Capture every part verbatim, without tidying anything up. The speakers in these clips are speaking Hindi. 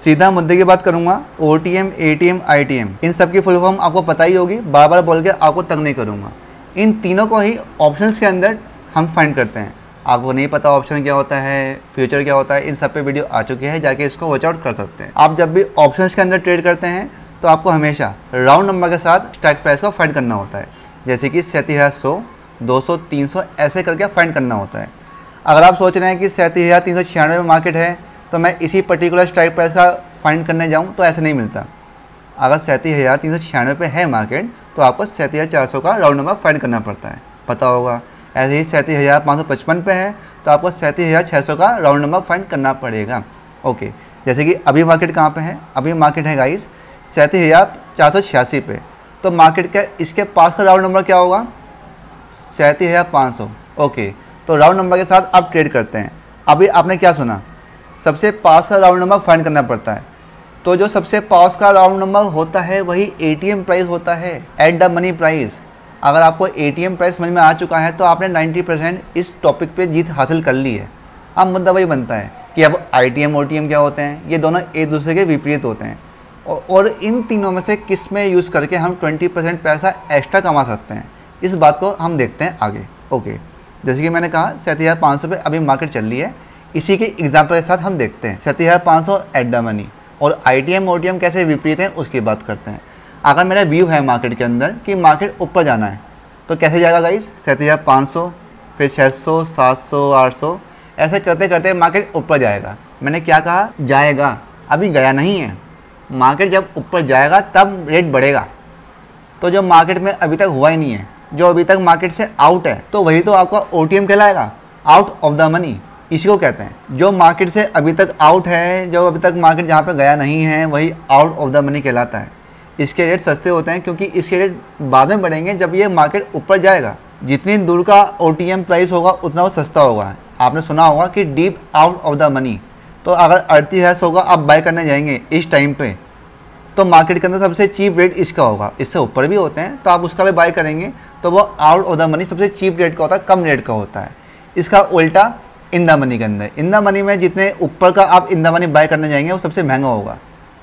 सीधा मुद्दे की बात करूंगा। O T M, A T M, I T M, इन सब की फुल फॉर्म आपको पता ही होगी, बार बार बोल के आपको तंग नहीं करूंगा। इन तीनों को ही ऑप्शंस के अंदर हम फाइंड करते हैं। आपको नहीं पता ऑप्शन क्या होता है, फ्यूचर क्या होता है, इन सब पे वीडियो आ चुकी है, जाके इसको वॉच आउट कर सकते हैं। आप जब भी ऑप्शंस के अंदर ट्रेड करते हैं तो आपको हमेशा राउंड नंबर के साथ स्ट्राइक प्राइस को फाइंड करना होता है, जैसे कि सैंतीस हज़ार सौ, दो सौ, तीन सौ ऐसे करके फाइंड करना होता है। अगर आप सोच रहे हैं कि सैंतीस हज़ार तीन सौ छियानवे में मार्केट है तो मैं इसी पर्टिकुलर स्ट्राइक प्राइस का फाइंड करने जाऊं, तो ऐसे नहीं मिलता। अगर सैंतीस हज़ार तीन सौ छियानवे पे है मार्केट तो आपको सैंतीस हज़ार चार सौ का राउंड नंबर फाइंड करना पड़ता है, पता होगा। ऐसे ही सैंतीस हज़ार पाँच सौ पचपन पे है तो आपको सैंतीस हज़ार छः सौ का राउंड नंबर फाइंड करना पड़ेगा। ओके, जैसे कि अभी मार्केट कहाँ पे है, अभी मार्केट है गाइस सैंतीस हज़ार चार सौ छियासी पे, तो मार्केट का इसके पास का राउंड नंबर क्या होगा, सैंतीस हज़ार पाँच सौ। ओके, तो राउंड नंबर के साथ आप ट्रेड करते हैं। अभी आपने क्या सुना, सबसे पास का राउंड नंबर फाइंड करना पड़ता है। तो जो सबसे पास का राउंड नंबर होता है वही ए टी एम प्राइस होता है, एट द मनी प्राइस। अगर आपको ए टी एम प्राइस समझ में आ चुका है तो आपने नब्बे परसेंट इस टॉपिक पे जीत हासिल कर ली है। अब मुद्दा वही बनता है कि अब I T M, O T M क्या होते हैं, ये दोनों एक दूसरे के विपरीत होते हैं और इन तीनों में से किस में यूज़ करके हम बीस परसेंट पैसा एक्स्ट्रा कमा सकते हैं, इस बात को हम देखते हैं आगे। ओके, जैसे कि मैंने कहा सैंतीस हज़ार पाँच सौ पे अभी मार्केट चल रही है, इसी के एग्जाम्पल के साथ हम देखते हैं सैंतीस हज़ार पाँच सौ एट द मनी और I T M, O T M कैसे विपरीत हैं उसकी बात करते हैं। अगर मेरा व्यू है मार्केट के अंदर कि मार्केट ऊपर जाना है तो कैसे जाएगा गाइस, सैंतीस हज़ार पाँच सौ, फिर छः सौ, सात सौ, आठ सौ, ऐसे करते करते मार्केट ऊपर जाएगा। मैंने क्या कहा, जाएगा, अभी गया नहीं है। मार्केट जब ऊपर जाएगा तब रेट बढ़ेगा। तो जो मार्केट में अभी तक हुआ ही नहीं है, जो अभी तक मार्केट से आउट है, तो वही तो आपका ओ टी एम कहलाएगा, आउट ऑफ द मनी, इसी को कहते हैं। जो मार्केट से अभी तक आउट है, जो अभी तक मार्केट जहाँ पे गया नहीं है, वही आउट ऑफ द मनी कहलाता है। इसके रेट सस्ते होते हैं क्योंकि इसके रेट बाद में बढ़ेंगे जब ये मार्केट ऊपर जाएगा। जितनी दूर का ओ टी एम प्राइस होगा उतना वो सस्ता होगा। आपने सुना होगा कि deep out of the money, तो अगर अड़तीस हज़ार सौ का आप बाय करने जाएंगे इस टाइम पे, तो मार्केट के अंदर सबसे चीप रेट इसका होगा। इससे ऊपर भी होते हैं तो आप उसका भी बाय करेंगे तो वो आउट ऑफ द मनी सबसे चीप रेट का होता है, कम रेट का होता है। इसका उल्टा इन द मनी के अंदर, इन द मनी में जितने ऊपर का आप इन द मनी बाय करने जाएंगे वो सबसे महंगा होगा।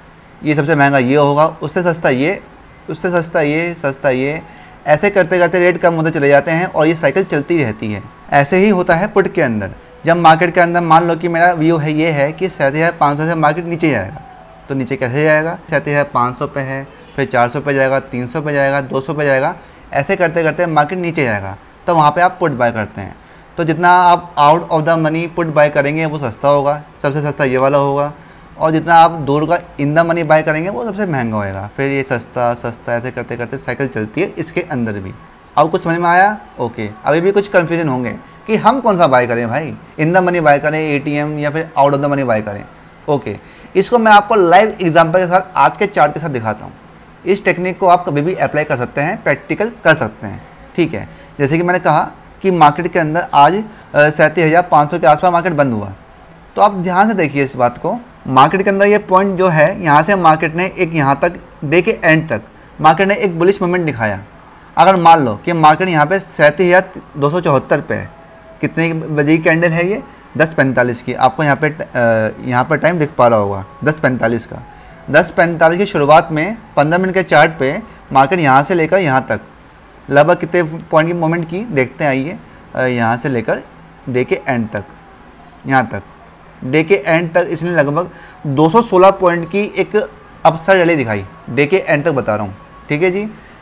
ये सबसे महंगा ये होगा, उससे सस्ता ये, उससे सस्ता ये, सस्ता ये, ऐसे करते करते रेट कम होते चले जाते हैं और ये साइकिल चलती रहती है। ऐसे ही होता है पुट के अंदर। जब मार्केट के अंदर मान लो कि मेरा व्यू है ये है कि सैंतीस हज़ार पाँच सौ से मार्केट नीचे जाएगा, तो नीचे कैसे जाएगा, सैंतीस हज़ार पाँच सौ पे है, फिर चार सौ पे जाएगा, तीन सौ पे जाएगा, दो सौ पे जाएगा, ऐसे करते करते मार्केट नीचे जाएगा, तो वहाँ पे आप पुट बाय करते हैं। तो जितना आप out of the money put buy करेंगे वो सस्ता होगा, सबसे सस्ता ये वाला होगा, और जितना आप दूर का इन द मनी बाय करेंगे वो सबसे महंगा होएगा। फिर ये सस्ता सस्ता ऐसे करते करते साइकिल चलती है इसके अंदर भी। अब कुछ समझ में आया? ओके, अभी भी कुछ कन्फ्यूजन होंगे कि हम कौन सा बाय करें भाई, इन द मनी बाय करें, ए टी एम, या फिर out of the money buy करें। ओके, इसको मैं आपको लाइव एग्जाम्पल के साथ आज के चार्ट के साथ दिखाता हूँ। इस टेक्निक को आप कभी भी अप्लाई कर सकते हैं, प्रैक्टिकल कर सकते हैं, ठीक है। जैसे कि मैंने कहा कि मार्केट के अंदर आज सैंतीस हज़ार पाँच सौ के आसपास मार्केट बंद हुआ, तो आप ध्यान से देखिए इस बात को। मार्केट के अंदर ये पॉइंट जो है, यहाँ से मार्केट ने एक यहाँ तक डे के एंड तक मार्केट ने एक बुलिश मोमेंट दिखाया। अगर मान लो कि मार्केट यहाँ पे सैंतीस हज़ार दो सौ चौहत्तर पे है, कितने बजे की कैंडल है ये, दस पैंतालीस की, आपको यहाँ पे यहाँ पर टाइम दिख पा रहा होगा दस पैंतालीस का। दस पैंतालीस की शुरुआत में पंद्रह मिनट के चार्ट पे मार्केट यहाँ से लेकर यहाँ तक लगभग कितने पॉइंट की मोमेंट की देखते हैं, आइए। यहाँ से लेकर डे के एंड तक, यहाँ तक डे के एंड तक इसने लगभग दो सौ सोलह पॉइंट की एक अपसाइड रैली दिखाई, डे के एंड तक बता रहा हूँ, ठीक है जी।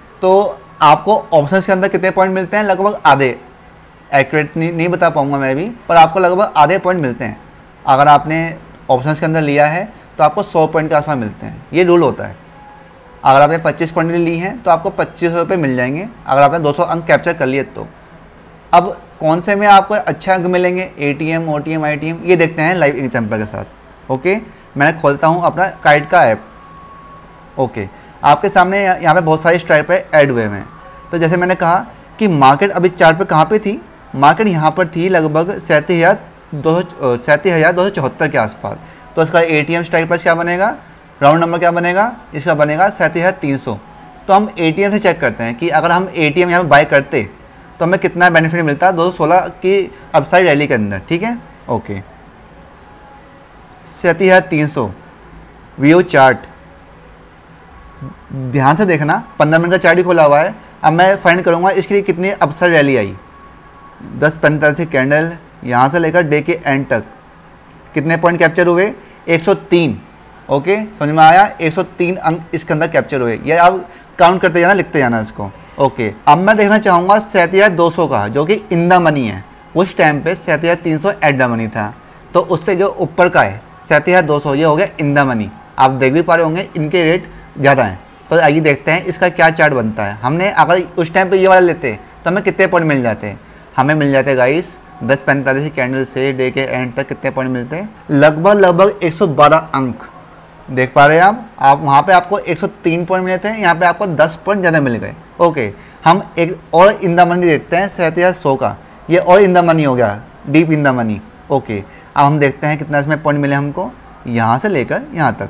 तो आपको ऑप्शंस के अंदर कितने पॉइंट मिलते हैं, लगभग आधे, एक्यूरेट नहीं, नहीं बता पाऊँगा मैं भी, पर आपको लगभग आधे पॉइंट मिलते हैं। अगर आपने ऑप्शंस के अंदर लिया है तो आपको सौ पॉइंट के आसपास मिलते हैं, ये रूल होता है। अगर आपने पच्चीस पॉइंट ली हैं तो आपको पच्चीस सौ रुपये मिल जाएंगे, अगर आपने दो सौ अंक कैप्चर कर लिए तो। अब कौन से में आपको अच्छे अंक मिलेंगे, A T M, O T M, I T M, ये देखते हैं लाइव एग्जाम्पल के साथ। ओके, मैंने खोलता हूँ अपना काइट का ऐप। ओके, आपके सामने यहाँ पे बहुत सारे स्ट्राइक पे ऐड हुए हैं। तो जैसे मैंने कहा कि मार्केट अभी चार्ट पे कहाँ पे थी, मार्केट यहाँ पर थी लगभग सैंतीस हज़ार दो सौ सैंतीस हज़ार दो सौ चौहत्तर के आसपास। तो इसका A T M strike price क्या बनेगा, राउंड नंबर क्या बनेगा, इसका बनेगा सैंतीस हज़ार तीन सौ। तो हम ए टी एम से चेक करते हैं कि अगर हम ए टी एम यहाँ पर बाय करते तो हमें कितना बेनिफिट मिलता है दो सौ सोलह की अपसाइड रैली के अंदर, ठीक है। ओके, सैंतीस हज़ार तीन सौ वीओ चार्ट, ध्यान से देखना, पंद्रह मिनट का चार्ट ही खोला हुआ है। अब मैं फाइंड करूँगा इसके लिए कितनी अपसाइड रैली आई। दस पैंतालीस की कैंडल, यहाँ से लेकर डे के एंड तक कितने पॉइंट कैप्चर हुए, एक सौ तीन। ओके, समझ में आया, एक सौ तीन अंक इसके अंदर कैप्चर हुए। ये आप काउंट करते जाना, लिखते जाना इसको। ओके, अब मैं देखना चाहूँगा सैंतीस हज़ार दो सौ का, जो कि इन द मनी है। उस टाइम पे सैंतीस हज़ार तीन सौ एट द मनी था, तो उससे जो ऊपर का है सैंतीस हज़ार दो सौ, ये हो गया इन द मनी। आप देख भी पा रहे होंगे इनके रेट ज़्यादा हैं। तो आइए देखते हैं इसका क्या चार्ट बनता है। हमने अगर उस टाइम पे ये वाला लेते तो हमें कितने पॉइंट मिल जाते हैं, हमें मिल जाते गाइस दस पैंतालीस की कैंडल से डे के एंड तक कितने पॉइंट मिलते हैं, लगभग लगभग एक सौ बारह अंक। देख पा रहे हैं आप आप वहाँ पे आपको एक सौ तीन पॉइंट मिले थे, यहाँ पे आपको दस पॉइंट ज़्यादा मिल गए। ओके, हम एक और इन द मनी देखते हैं सैंतीस हज़ार सौ का, ये और इन द मनी हो गया, deep in the money. Okay, अब हम देखते हैं कितना इसमें पॉइंट मिले हमको, यहाँ से लेकर यहाँ तक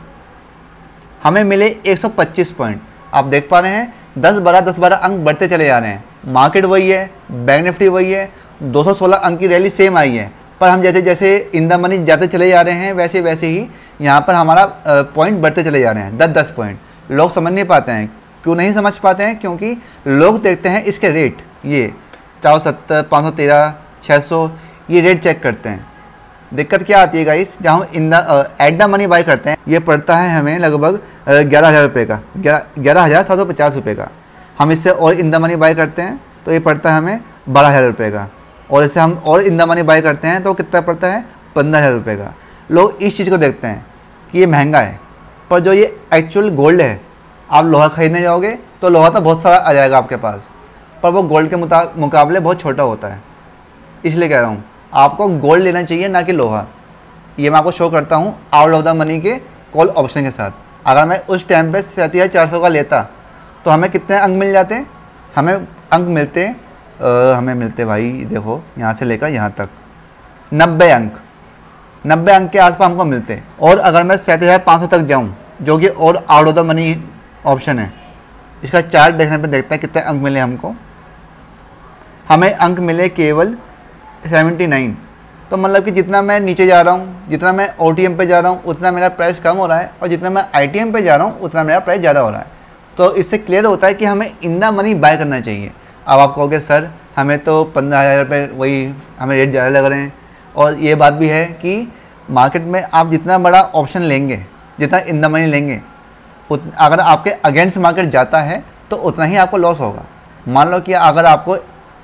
हमें मिले एक सौ पच्चीस पॉइंट। आप देख पा रहे हैं दस बारह दस बारह अंक बढ़ते चले जा रहे हैं। मार्केट वही है, बैंक निफ्टी वही है, दो सौ सोलह अंक की रैली सेम आई है, पर हम जैसे जैसे इन द मनी जाते चले जा रहे हैं वैसे वैसे ही यहाँ पर हमारा पॉइंट बढ़ते चले जा रहे हैं, दस दस पॉइंट। लोग समझ नहीं पाते हैं, क्यों नहीं समझ पाते हैं, क्योंकि लोग देखते हैं इसके रेट, ये चार सौ सत्तर, पाँच सौ तेरह, छः सौ, ये रेट चेक करते हैं। दिक्कत क्या आती है गाइस, जहाँ हम in the at the money buy करते हैं, ये पड़ता है हमें लगभग ग्यारह हज़ार रुपये का, ग्यारह ग्यारह हज़ार सात सौ पचास रुपये का। हम इससे और इन द मनी बाई करते हैं तो ये पड़ता है हमें बारह हज़ार रुपये का, और इससे हम और इन द मनी बाई करते हैं तो कितना पड़ता है, पंद्रह हज़ार रुपये का। लोग इस चीज़ को देखते हैं कि ये महंगा है, पर जो ये एक्चुअल गोल्ड है, आप लोहा खरीदने जाओगे तो लोहा तो बहुत सारा आ जाएगा आपके पास, पर वो गोल्ड के मुकाबले बहुत छोटा होता है। इसलिए कह रहा हूँ आपको गोल्ड लेना चाहिए, ना कि लोहा। ये मैं आपको शो करता हूँ आउट ऑफ द मनी के कॉल ऑप्शन के साथ। अगर मैं उस टाइम पे सैंतीस हज़ार चार सौ का लेता तो हमें कितने अंक मिल जाते, हमें अंक मिलते आ, हमें मिलते भाई देखो यहाँ से लेकर यहाँ तक नब्बे अंक, नब्बे अंक के आसपास हमको मिलते। और अगर मैं सैंतीस हज़ार पाँच सौ तक जाऊँ, जो कि और out of the money option है, इसका चार्ट देखने पे देखते हैं कितने अंक मिले हमको। हमें अंक मिले केवल उन्यासी। तो मतलब कि जितना मैं नीचे जा रहा हूँ, जितना मैं ओ टी एम पे जा रहा हूँ, उतना मेरा प्राइस कम हो रहा है, और जितना मैं आई टी एम पे जा रहा हूँ उतना मेरा प्राइस ज़्यादा हो रहा है। तो इससे क्लियर होता है कि हमें इन द मनी बाय करना चाहिए। अब आप कहोगे सर हमें तो पंद्रह हज़ार रुपये वही हमें रेट ज़्यादा लग रहे हैं, और ये बात भी है कि मार्केट में आप जितना बड़ा ऑप्शन लेंगे, जितना इन द मनी लेंगे, उत अगर आपके अगेंस्ट मार्केट जाता है तो उतना ही आपको लॉस होगा। मान लो कि अगर आपको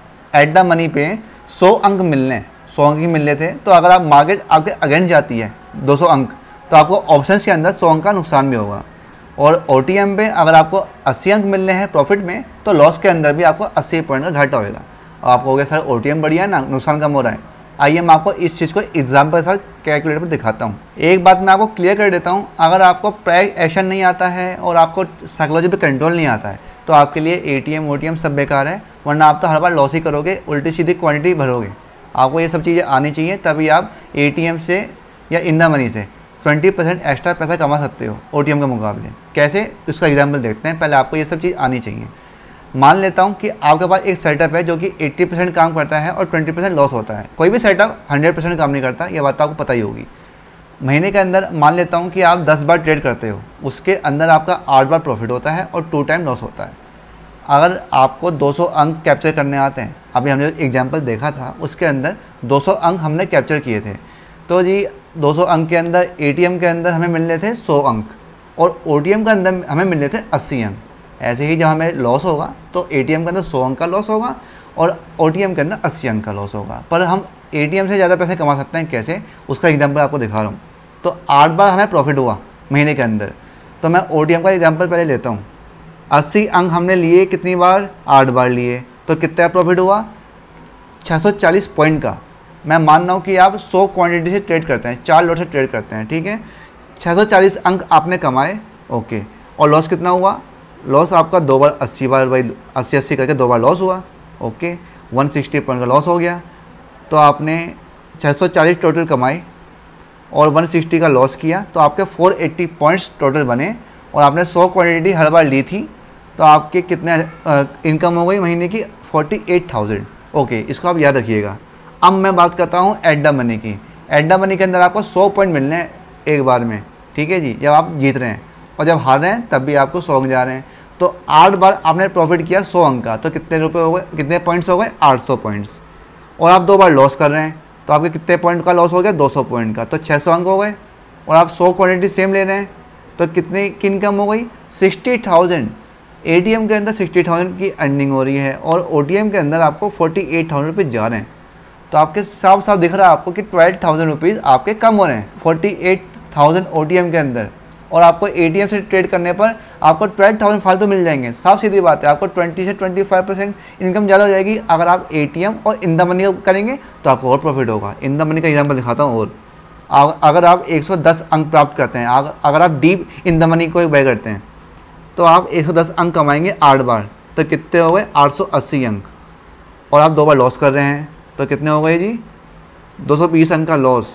एट द मनी पे सौ अंक मिलने सौ अंक ही मिलने थे, तो अगर आप मार्केट आपके अगेंस्ट जाती है दो सौ अंक, तो आपको ऑप्शंस के अंदर सौ अंक का नुकसान भी होगा। और ओ टी एम पे अगर आपको अस्सी अंक मिलने हैं प्रॉफिट में, तो लॉस के अंदर भी आपको अस्सी पॉइंट का घाटा होगा। और आप कहोगे सर ओ टी एम बढ़िया है ना, नुकसान कम हो रहा है। आइए मैं आपको इस चीज़ को एग्जाम्पल के साथ कैलकुलेटर पर दिखाता हूँ। एक बात मैं आपको क्लियर कर देता हूँ, अगर आपको प्राइस एक्शन नहीं आता है और आपको साइकोलॉजी पे कंट्रोल नहीं आता है, तो आपके लिए A T M O T M सब बेकार है, वरना आप तो हर बार लॉस ही करोगे, उल्टी सीधी क्वांटिटी भरोगे। आपको ये सब चीज़ें आनी चाहिए, तभी आप ए टी एम से या इन द मनी से बीस परसेंट एक्स्ट्रा पैसा कमा सकते हो ओ टी एम के मुकाबले। कैसे, उसका एग्जाम्पल देखते हैं। पहले आपको ये सब चीज़ आनी चाहिए। मान लेता हूँ कि आपके पास एक सेटअप है जो कि अस्सी परसेंट काम करता है और बीस परसेंट लॉस होता है। कोई भी सेटअप सौ परसेंट काम नहीं करता, ये बात तो आपको पता ही होगी। महीने के अंदर मान लेता हूँ कि आप दस बार ट्रेड करते हो, उसके अंदर आपका आठ बार प्रॉफिट होता है और टू टाइम लॉस होता है। अगर आपको दो सौ अंक कैप्चर करने आते हैं, अभी हमने जो एग्जाम्पल देखा था उसके अंदर दो सौ अंक हमने कैप्चर किए थे, तो जी दो सौ अंक के अंदर ए टी एम के अंदर हमें मिलने थे सौ अंक और ओ टी एम के अंदर हमें मिलने थे अस्सी अंक। ऐसे ही जब हमें लॉस होगा तो ए टी एम के अंदर सौ अंक का लॉस होगा और ओ टी एम के अंदर अस्सी अंक का लॉस होगा। पर हम ए टी एम से ज़्यादा पैसे कमा सकते हैं। कैसे, उसका एग्जाम्पल आपको दिखा रहा हूँ। तो आठ बार हमें प्रॉफिट हुआ महीने के अंदर, तो मैं ओ टी एम का एग्जाम्पल पहले लेता हूँ। अस्सी अंक हमने लिए कितनी बार, आठ बार लिए, तो कितना प्रॉफिट हुआ, छः सौ चालीस पॉइंट का। मैं मान रहा हूँ कि आप सौ क्वांटिटी से ट्रेड करते हैं, चार लोट से ट्रेड करते हैं, ठीक है। छः सौ चालीस अंक आपने कमाए, ओके। और लॉस कितना हुआ, लॉस आपका दो बार अस्सी बार भाई अस्सी अस्सी करके दो बार लॉस हुआ, ओके। वन सिक्सटी पॉइंट का लॉस हो गया। तो आपने छः सौ चालीस टोटल कमाए और वन सिक्सटी का लॉस किया, तो आपके फोर एट्टी पॉइंट्स टोटल बने। और आपने सौ क्वांटिटी हर बार ली थी, तो आपके कितने इनकम हो गई महीने की, फोर्टी एट थाउजेंड। ओके, इसको आप याद रखिएगा। अब मैं बात करता हूँ एट द मनी की। एट द मनी के अंदर आपको सौ पॉइंट मिलने हैं एक बार में, ठीक है जी, जब आप जीत रहे हैं, और जब हार रहे हैं तब भी आपको सौ अंक जा रहे हैं। तो आठ बार आपने प्रॉफिट किया सौ अंक का, तो कितने रुपए हो गए, कितने पॉइंट्स हो गए, आठ सौ पॉइंट्स। और आप दो बार लॉस कर रहे हैं तो आपके कितने पॉइंट का लॉस हो गया, दो सौ पॉइंट का, तो छः सौ अंक हो गए। और आप सौ क्वांटिटी सेम ले रहे हैं तो कितने की इनकम हो गई, sixty thousand. A T M के अंदर सिक्सटी थाउजेंड की अर्निंग हो रही है और ओ टी एम के अंदर आपको फोर्टी एट थाउजेंड रुपीज़ जा रहे हैं। तो आपके साफ साफ दिख रहा है आपको कि ट्वेल्व थाउजेंड रुपीज़ आपके कम हो रहे हैं forty eight thousand O T M के अंदर। और आपको ए टी एम से ट्रेड करने पर आपको ट्वेल्व थाउजेंड फालतू मिल जाएंगे। साफ सीधी बात है, आपको ट्वेंटी से ट्वेंटी फाइव परसेंट इनकम ज़्यादा हो जाएगी। अगर आप ए टी एम और इन द मनी करेंगे तो आपको और प्रॉफिट होगा। इन द मनी का एग्जाम्पल दिखाता हूँ। और अगर आप एक सौ दस अंक प्राप्त करते हैं, अगर आप डीप इन द मनी को बाय करते हैं तो आप एक सौ दस अंक कमाएंगे आठ बार, तो कितने हो गए, आठ सौ अस्सी अंक। और आप दो बार लॉस कर रहे हैं तो कितने हो गए जी, दो सौ बीस अंक का लॉस।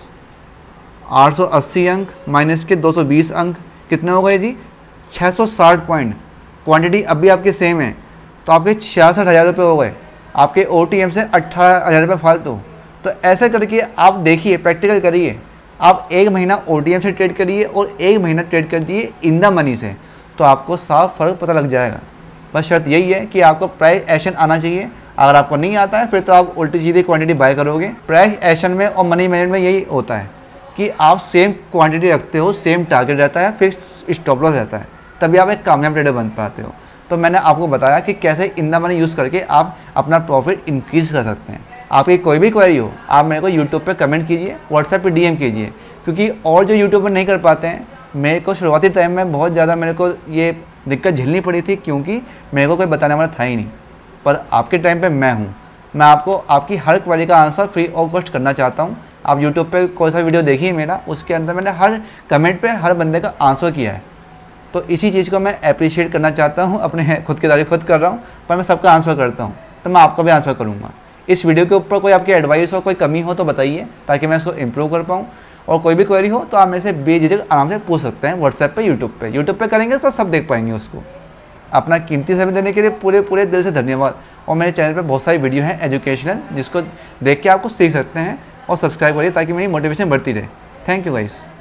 आठ सौ अस्सी अंक माइनस के दो सौ बीस अंक कितने हो गए जी, छः सौ साठ पॉइंट। क्वांटिटी अब भी आपकी सेम है तो आपके छियासठ हज़ार रुपये हो गए। आपके ओ टी एम से अट्ठारह हज़ार रुपये फालतू। तो ऐसे करके आप देखिए, प्रैक्टिकल करिए। आप एक महीना ओ टी एम से ट्रेड करिए और एक महीना ट्रेड कर दिए इन द मनी से, तो आपको साफ फ़र्क पता लग जाएगा। बस शर्त यही है कि आपको प्राइस एक्शन आना चाहिए। अगर आपको नहीं आता है फिर तो आप उल्टी सीधी क्वांटिटी बाय करोगे। प्राइस एक्शन में और मनी मैनेजमेंट में यही होता है कि आप सेम क्वांटिटी रखते हो, सेम टारगेट रहता है, फिक्स स्टॉप लॉस रहता है, तभी आप एक कामयाब ट्रेडर बन पाते हो। तो मैंने आपको बताया कि कैसे इन द मनी यूज़ करके आप अपना प्रॉफिट इंक्रीज़ कर सकते हैं। आपकी कोई भी क्वेरी हो आप मेरे को यूट्यूब पे कमेंट कीजिए, व्हाट्सएप पे डी एम कीजिए, क्योंकि और जो यूट्यूबर नहीं कर पाते हैं, मेरे को शुरुआती टाइम में बहुत ज़्यादा मेरे को ये दिक्कत झेलनी पड़ी थी, क्योंकि मेरे को कोई बताने वाला था ही नहीं। पर आपके टाइम पे मैं हूँ, मैं आपको आपकी हर क्वेरी का आंसर फ्री ऑफ कॉस्ट करना चाहता हूँ। आप यूट्यूब पे कोई सा वीडियो देखिए मेरा, उसके अंदर मैंने हर कमेंट पे हर बंदे का आंसर किया है। तो इसी चीज़ को मैं अप्रिशिएट करना चाहता हूँ। अपने खुद की तारीफ खुद कर रहा हूँ, पर मैं सबका आंसर करता हूँ, तो मैं आपका भी आंसर करूँगा। इस वीडियो के ऊपर कोई आपकी एडवाइस हो, कोई कमी हो तो बताइए, ताकि मैं इसको इम्प्रूव कर पाऊँ। और कोई भी क्वेरी हो तो आप मेरे से बेझिझक आराम से पूछ सकते हैं व्हाट्सएप पे, यूट्यूब पे। यूट्यूब पे करेंगे तो सब देख पाएंगे उसको। अपना कीमती समय देने के लिए पूरे पूरे दिल से धन्यवाद। और मेरे चैनल पे बहुत सारी वीडियो हैं एजुकेशनल, जिसको देख के आपको सीख सकते हैं, और सब्सक्राइब करिए ताकि मेरी मोटिवेशन बढ़ती रहे। Thank you guys.